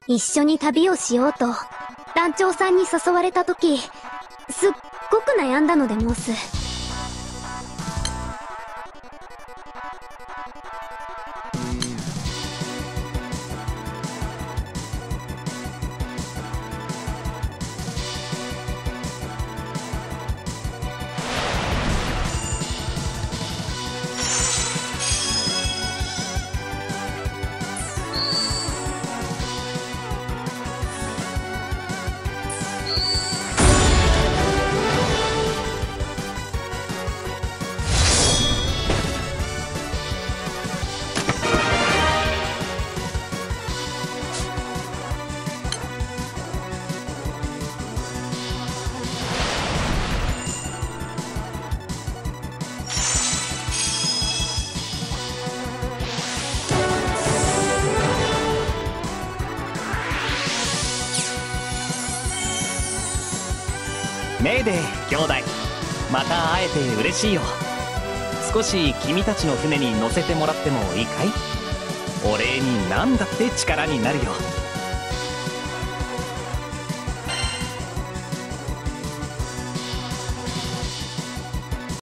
一緒に旅をしようと団長さんに誘われた時、すっごく悩んだので申す。 メイデー兄弟、また会えて嬉しいよ。少し君たちの船に乗せてもらってもいいかい？お礼に何だって力になるよ。